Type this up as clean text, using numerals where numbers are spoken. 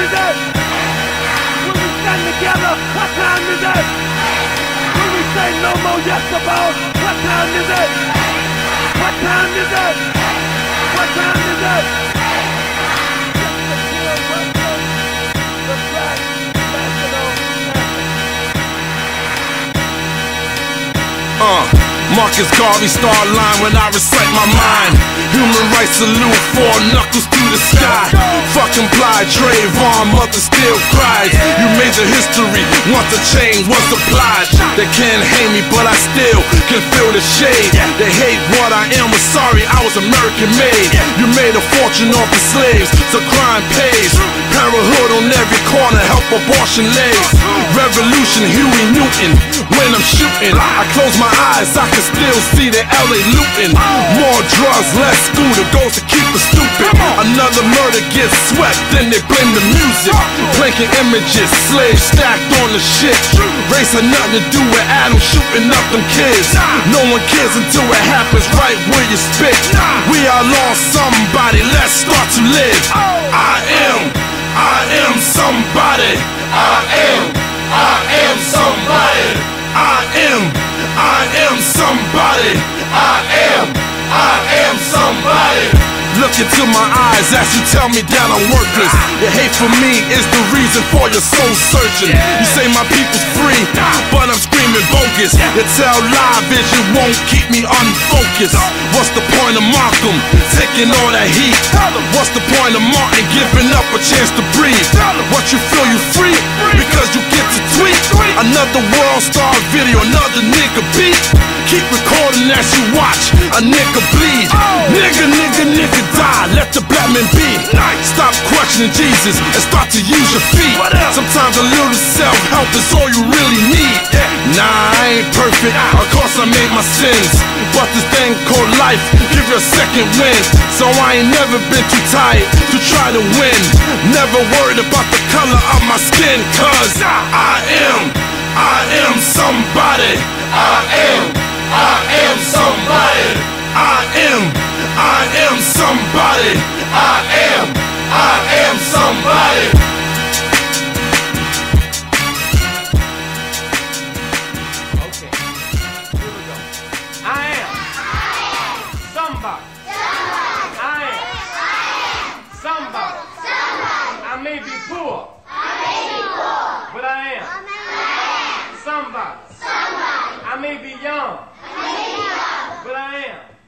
is it? When we stand together, what time is it? When we say no more yes about, what time is it? What time is it? What time is it? The Black National Anthem. Marcus Garvey star line when I recite my mind. Human rights salute, four knuckles to the sky. Fucking Bly, Trayvon, mother still cries. You made the history, once a chain was applied. They can't hang me, but I still can feel the shade. They hate what I am, but sorry, I was American made. You made a fortune off the slaves, so crime pays. Parenthood on every corner, help abortion lays. Revolution, Huey Newton, when I'm shooting, I close my eyes, I can still see the LA looting. More drugs, less school, the goals to keep us stupid. Another murder gets swept, then they blame the music. Planking images, slaves stacked on the shit. Race had nothing to do with Adam shooting up them kids. No one cares until it happens right where you spit. We all lost somebody, let's start to live. I am somebody. I am somebody. I am somebody. I am somebody. Look into my eyes as you tell me that I'm worthless. Your hate for me is the reason for your soul searching. You say my people's free, but I'm screaming bogus. You tell lie vision won't keep me unfocused. What's the point of Malcolm taking all that heat? What's the point of Martin giving up a chance to breathe? What you feel you free because you get to tweet another world star video, another nigga beat. Keep recording as you watch a nigga bleed. Nigga die, let the black man be. Stop questioning Jesus and start to use your feet. Sometimes a little self-help is all you really need. Nah, I ain't perfect, of course I made my sins, but this thing called life, give you a second wind. So I ain't never been too tired to try to win. Never worried about the color of my skin, cause I am somebody. I am somebody. I am somebody. I am somebody. Okay, here we go. I am somebody. I am somebody. I may be poor, but I am somebody. I may be young, but I am